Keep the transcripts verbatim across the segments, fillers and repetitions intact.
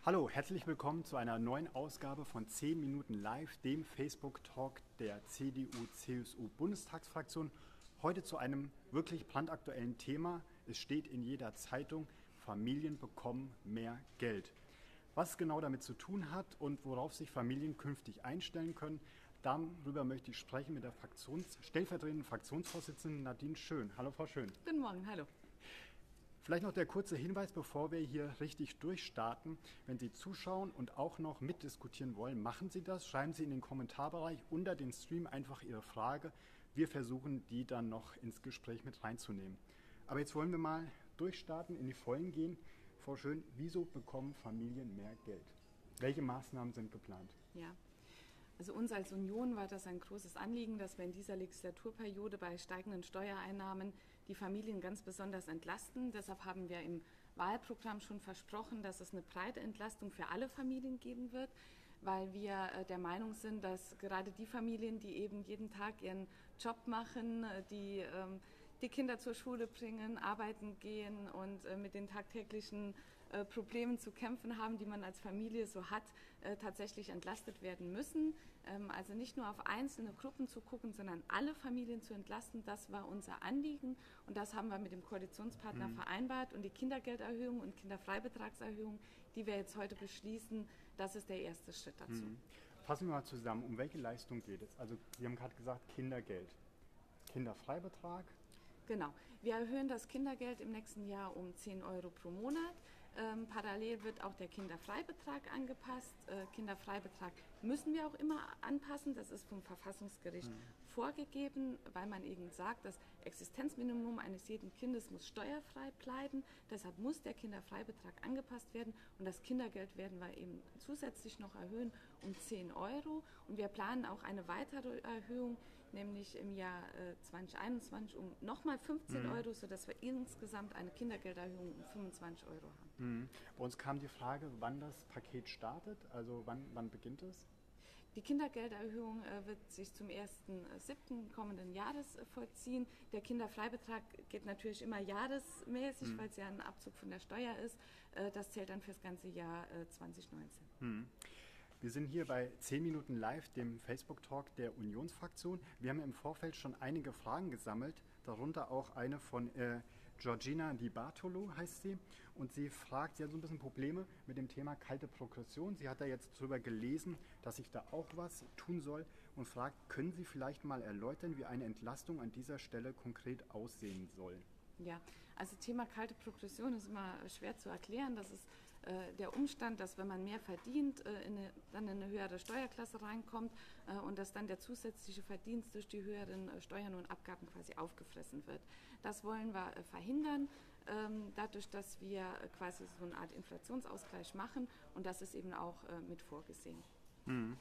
Hallo, herzlich willkommen zu einer neuen Ausgabe von zehn Minuten Live, dem Facebook-Talk der C D U-C S U-Bundestagsfraktion. Heute zu einem wirklich brandaktuellen Thema. Es steht in jeder Zeitung, Familien bekommen mehr Geld. Was es genau damit zu tun hat und worauf sich Familien künftig einstellen können, darüber möchte ich sprechen mit der Fraktions stellvertretenden Fraktionsvorsitzenden Nadine Schön. Hallo Frau Schön. Guten Morgen, hallo. Vielleicht noch der kurze Hinweis, bevor wir hier richtig durchstarten. Wenn Sie zuschauen und auch noch mitdiskutieren wollen, machen Sie das. Schreiben Sie in den Kommentarbereich unter den Stream einfach Ihre Frage. Wir versuchen, die dann noch ins Gespräch mit reinzunehmen. Aber jetzt wollen wir mal durchstarten, in die Vollen gehen. Frau Schön, wieso bekommen Familien mehr Geld? Welche Maßnahmen sind geplant? Ja. Also uns als Union war das ein großes Anliegen, dass wir in dieser Legislaturperiode bei steigenden Steuereinnahmen die Familien ganz besonders entlasten. Deshalb haben wir im Wahlprogramm schon versprochen, dass es eine breite Entlastung für alle Familien geben wird, weil wir der Meinung sind, dass gerade die Familien, die eben jeden Tag ihren Job machen, die ähm, die Kinder zur Schule bringen, arbeiten gehen und äh, mit den tagtäglichen äh, Problemen zu kämpfen haben, die man als Familie so hat, äh, tatsächlich entlastet werden müssen. Ähm, also nicht nur auf einzelne Gruppen zu gucken, sondern alle Familien zu entlasten, das war unser Anliegen und das haben wir mit dem Koalitionspartner mhm. vereinbart. Und die Kindergelderhöhung und Kinderfreibetragserhöhung, die wir jetzt heute beschließen, das ist der erste Schritt dazu. Mhm. Fassen wir mal zusammen, um welche Leistung geht es? Also Sie haben gerade gesagt, Kindergeld, Kinderfreibetrag. Genau. Wir erhöhen das Kindergeld im nächsten Jahr um zehn Euro pro Monat. Ähm, parallel wird auch der Kinderfreibetrag angepasst. Äh, Kinderfreibetrag müssen wir auch immer anpassen. Das ist vom Verfassungsgericht mhm. vorgegeben, weil man eben sagt, das Existenzminimum eines jeden Kindes muss steuerfrei bleiben. Deshalb muss der Kinderfreibetrag angepasst werden. Und das Kindergeld werden wir eben zusätzlich noch erhöhen um zehn Euro. Und wir planen auch eine weitere Erhöhung, nämlich im Jahr äh, zwanzig einundzwanzig um nochmal fünfzehn mhm. Euro, sodass wir insgesamt eine Kindergelderhöhung um fünfundzwanzig Euro haben. Mhm. Bei uns kam die Frage, wann das Paket startet, also wann, wann beginnt es? Die Kindergelderhöhung äh, wird sich zum ersten siebten kommenden Jahres äh, vollziehen. Der Kinderfreibetrag geht natürlich immer jahresmäßig, mhm. weil es ja ein Abzug von der Steuer ist. Äh, das zählt dann für das ganze Jahr äh, zwanzig neunzehn. Mhm. Wir sind hier bei zehn Minuten Live, dem Facebook-Talk der Unionsfraktion. Wir haben im Vorfeld schon einige Fragen gesammelt, darunter auch eine von äh, Georgina Di Bartolo heißt sie. Und sie fragt, sie hat so ein bisschen Probleme mit dem Thema kalte Progression. Sie hat da jetzt drüber gelesen, dass sich da auch was tun soll und fragt, können Sie vielleicht mal erläutern, wie eine Entlastung an dieser Stelle konkret aussehen soll? Ja, also Thema kalte Progression ist immer schwer zu erklären. Das ist äh, der Umstand, dass wenn man mehr verdient, äh, in eine, dann in eine höhere Steuerklasse reinkommt äh, und dass dann der zusätzliche Verdienst durch die höheren äh, Steuern und Abgaben quasi aufgefressen wird. Das wollen wir äh, verhindern, ähm, dadurch, dass wir äh, quasi so eine Art Inflationsausgleich machen und das ist eben auch äh, mit vorgesehen. Mhm.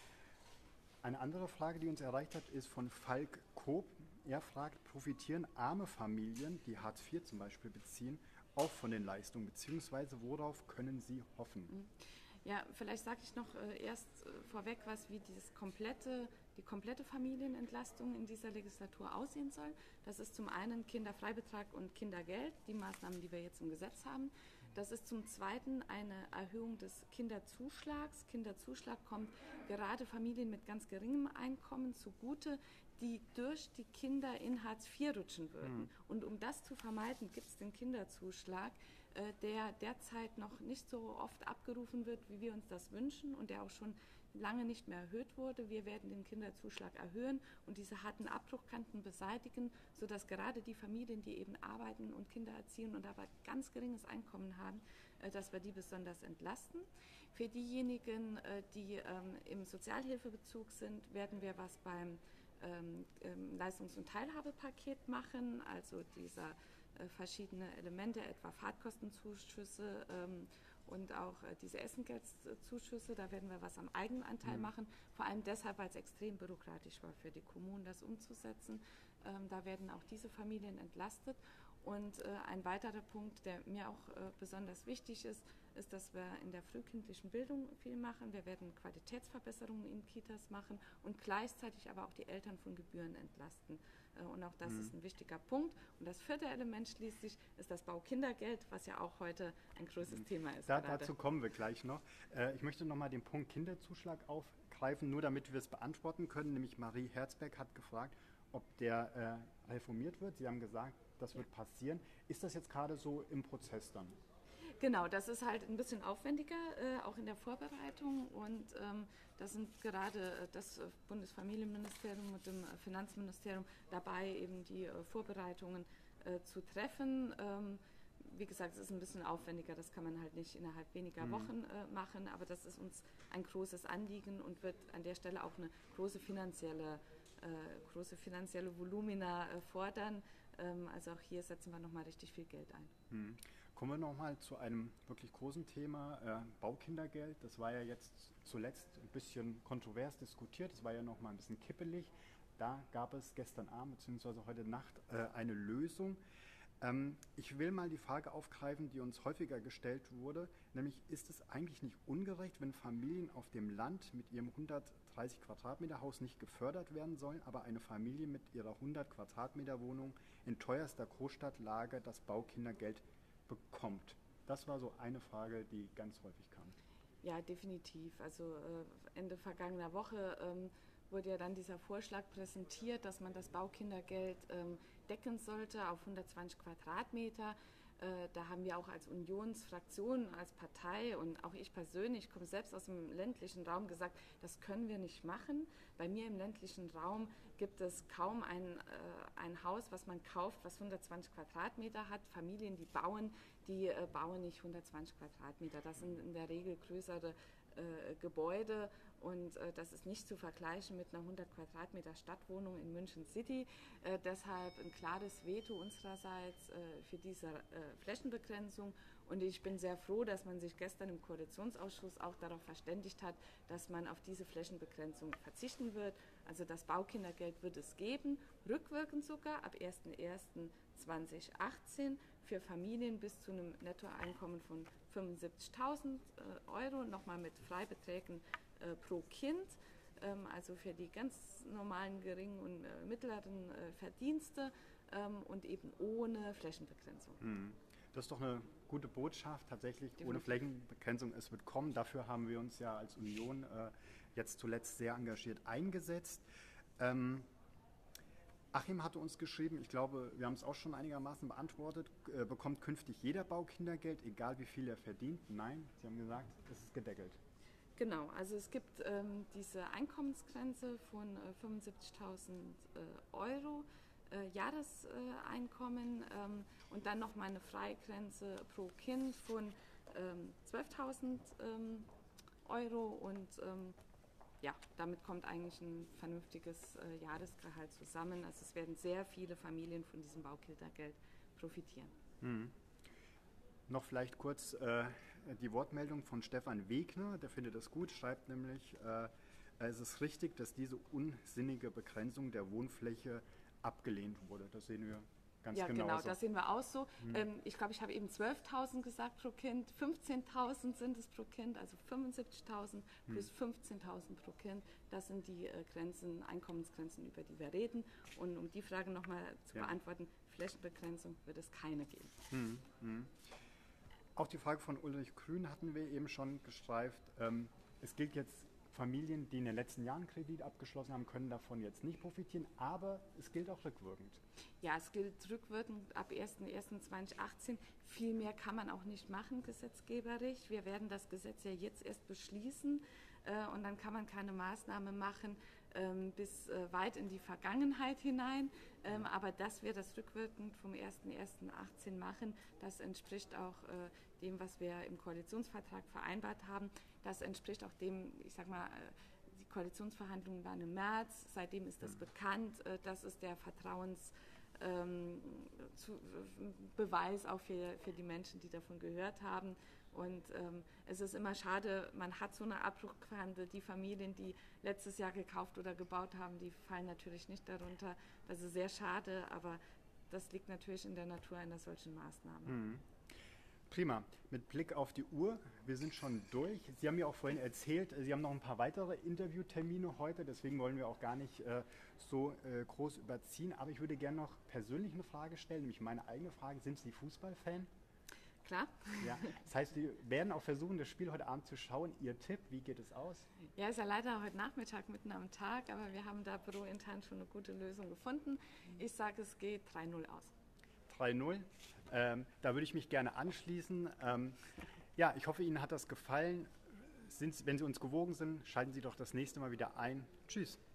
Eine andere Frage, die uns erreicht hat, ist von Falk Koop. Er fragt, profitieren arme Familien, die Hartz vier zum Beispiel beziehen, auch von den Leistungen, beziehungsweise worauf können sie hoffen? Ja, vielleicht sage ich noch äh, erst äh, vorweg, was wie dieses komplette, die komplette Familienentlastung in dieser Legislatur aussehen soll. Das ist zum einen Kinderfreibetrag und Kindergeld, die Maßnahmen, die wir jetzt im Gesetz haben. Das ist zum Zweiten eine Erhöhung des Kinderzuschlags. Kinderzuschlag kommt gerade Familien mit ganz geringem Einkommen zugute, die durch die Kinder in Hartz vier rutschen würden. Mhm. Und um das zu vermeiden, gibt es den Kinderzuschlag, äh, der derzeit noch nicht so oft abgerufen wird, wie wir uns das wünschen und der auch schon lange nicht mehr erhöht wurde. Wir werden den Kinderzuschlag erhöhen und diese harten Abbruchkanten beseitigen, sodass gerade die Familien, die eben arbeiten und Kinder erziehen und aber ganz geringes Einkommen haben, äh, dass wir die besonders entlasten. Für diejenigen, äh, die ähm, im Sozialhilfebezug sind, werden wir was beim Ähm, ähm, Leistungs- und Teilhabepaket machen, also dieser äh, verschiedene Elemente, etwa Fahrtkostenzuschüsse ähm, und auch äh, diese Essengeldzuschüsse, da werden wir was am Eigenanteil mhm. machen, vor allem deshalb, weil es extrem bürokratisch war für die Kommunen, das umzusetzen. Ähm, da werden auch diese Familien entlastet Und äh, ein weiterer Punkt, der mir auch äh, besonders wichtig ist, ist, dass wir in der frühkindlichen Bildung viel machen. Wir werden Qualitätsverbesserungen in Kitas machen und gleichzeitig aber auch die Eltern von Gebühren entlasten. Äh, und auch das mhm. ist ein wichtiger Punkt. Und das vierte Element schließlich ist das Baukindergeld, was ja auch heute ein großes mhm. Thema ist. Da, dazu kommen wir gleich noch. Äh, ich möchte nochmal den Punkt Kinderzuschlag aufgreifen, nur damit wir es beantworten können. Nämlich Marie Herzberg hat gefragt, ob der äh, reformiert wird. Sie haben gesagt, das wird passieren. Ist das jetzt gerade so im Prozess dann? Genau, das ist halt ein bisschen aufwendiger, äh, auch in der Vorbereitung. Und ähm, da sind gerade äh, das Bundesfamilienministerium und dem Finanzministerium dabei, eben die äh, Vorbereitungen äh, zu treffen. Ähm, wie gesagt, es ist ein bisschen aufwendiger, das kann man halt nicht innerhalb weniger mhm. Wochen äh, machen, aber das ist uns ein großes Anliegen und wird an der Stelle auch eine große finanzielle, äh, große finanzielle Volumina äh, fordern. Ähm, also auch hier setzen wir nochmal richtig viel Geld ein. Mhm. Kommen wir nochmal zu einem wirklich großen Thema, äh, Baukindergeld. Das war ja jetzt zuletzt ein bisschen kontrovers diskutiert, das war ja nochmal ein bisschen kippelig. Da gab es gestern Abend bzw. heute Nacht äh, eine Lösung. Ähm, ich will mal die Frage aufgreifen, die uns häufiger gestellt wurde, nämlich ist es eigentlich nicht ungerecht, wenn Familien auf dem Land mit ihrem hundertdreißig Quadratmeter Haus nicht gefördert werden sollen, aber eine Familie mit ihrer hundert Quadratmeter Wohnung in teuerster Großstadtlage das Baukindergeld bekommt? Das war so eine Frage, die ganz häufig kam. Ja, definitiv. Also äh, Ende vergangener Woche ähm, wurde ja dann dieser Vorschlag präsentiert, dass man das Baukindergeld ähm, decken sollte auf hundertzwanzig Quadratmeter. Äh, da haben wir auch als Unionsfraktion, als Partei und auch ich persönlich, ich komme selbst aus dem ländlichen Raum, gesagt, das können wir nicht machen. Bei mir im ländlichen Raum gibt es kaum ein, äh, ein Haus, was man kauft, was hundertzwanzig Quadratmeter hat. Familien, die bauen, die äh, bauen nicht hundertzwanzig Quadratmeter. Das sind in der Regel größere äh, Gebäude und äh, das ist nicht zu vergleichen mit einer hundert Quadratmeter Stadtwohnung in München City. Äh, deshalb ein klares Veto unsererseits äh, für diese äh, Flächenbegrenzung. Und ich bin sehr froh, dass man sich gestern im Koalitionsausschuss auch darauf verständigt hat, dass man auf diese Flächenbegrenzung verzichten wird. Also das Baukindergeld wird es geben, rückwirkend sogar ab erster erster zweitausendachtzehn für Familien bis zu einem Nettoeinkommen von fünfundsiebzigtausend Euro, nochmal mit Freibeträgen äh, pro Kind. Ähm, also für die ganz normalen geringen und äh, mittleren äh, Verdienste ähm, und eben ohne Flächenbegrenzung. Hm. Das ist doch eine gute Botschaft, tatsächlich Definitiv. Ohne Flächenbegrenzung, es wird kommen. Dafür haben wir uns ja als Union äh, jetzt zuletzt sehr engagiert eingesetzt. Ähm, Achim hatte uns geschrieben, ich glaube, wir haben es auch schon einigermaßen beantwortet, äh, bekommt künftig jeder Baukindergeld, egal wie viel er verdient? Nein, Sie haben gesagt, es ist gedeckelt. Genau, also es gibt ähm, diese Einkommensgrenze von äh, fünfundsiebzigtausend äh, Euro. Äh, Jahreseinkommen äh, ähm, und dann nochmal eine Freigrenze pro Kind von ähm, zwölftausend ähm, Euro und ähm, ja, damit kommt eigentlich ein vernünftiges äh, Jahresgehalt zusammen. Also es werden sehr viele Familien von diesem Baukindergeld profitieren. Mhm. Noch vielleicht kurz äh, die Wortmeldung von Stefan Wegner, der findet das gut, schreibt nämlich, äh, es ist richtig, dass diese unsinnige Begrenzung der Wohnfläche abgelehnt wurde. Das sehen wir ganz ja, genau. Ja, genau, das sehen wir auch so. Hm. Ähm, ich glaube, ich habe eben zwölftausend gesagt pro Kind, fünfzehntausend sind es pro Kind, also fünfundsiebzigtausend hm. plus fünfzehntausend pro Kind. Das sind die äh, Grenzen, Einkommensgrenzen, über die wir reden. Und um die Frage nochmal zu ja. beantworten, Flächenbegrenzung wird es keine geben. Hm. Hm. Auch die Frage von Ulrich Grün hatten wir eben schon gestreift. Ähm, es gilt jetzt, Familien, die in den letzten Jahren Kredit abgeschlossen haben, können davon jetzt nicht profitieren, aber es gilt auch rückwirkend. Ja, es gilt rückwirkend ab erster erster zweitausendachtzehn. Viel mehr kann man auch nicht machen, gesetzgeberisch. Wir werden das Gesetz ja jetzt erst beschließen äh, und dann kann man keine Maßnahme machen ähm, bis äh, weit in die Vergangenheit hinein. Ähm, aber dass wir das rückwirkend vom erster erster achtzehn machen, das entspricht auch äh, dem, was wir im Koalitionsvertrag vereinbart haben. Das entspricht auch dem, ich sag mal, die Koalitionsverhandlungen waren im März, seitdem ist das mhm. bekannt. Das ist der Vertrauensbeweis ähm, auch für, für die Menschen, die davon gehört haben. Und ähm, es ist immer schade, man hat so eine Abbruchquote. Die Familien, die letztes Jahr gekauft oder gebaut haben, die fallen natürlich nicht darunter. Das ist sehr schade, aber das liegt natürlich in der Natur einer solchen Maßnahme. Mhm. Prima. Mit Blick auf die Uhr, wir sind schon durch. Sie haben ja auch vorhin erzählt, Sie haben noch ein paar weitere Interviewtermine heute, deswegen wollen wir auch gar nicht äh, so äh, groß überziehen. Aber ich würde gerne noch persönlich eine Frage stellen, nämlich meine eigene Frage. Sind Sie Fußballfan? Klar. Ja. Das heißt, Sie werden auch versuchen, das Spiel heute Abend zu schauen. Ihr Tipp, wie geht es aus? Ja, ist ja leider heute Nachmittag mitten am Tag, aber wir haben da bürointern schon eine gute Lösung gefunden. Ich sage, es geht drei null aus. drei null. Ähm, da würde ich mich gerne anschließen. Ähm, ja, ich hoffe, Ihnen hat das gefallen. Sind, wenn Sie uns gewogen sind, schalten Sie doch das nächste Mal wieder ein. Tschüss.